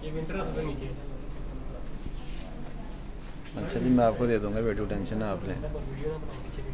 अच्छा जी, मैं आपको दे दूंगा वीडियो, टेंशन ना आप लें।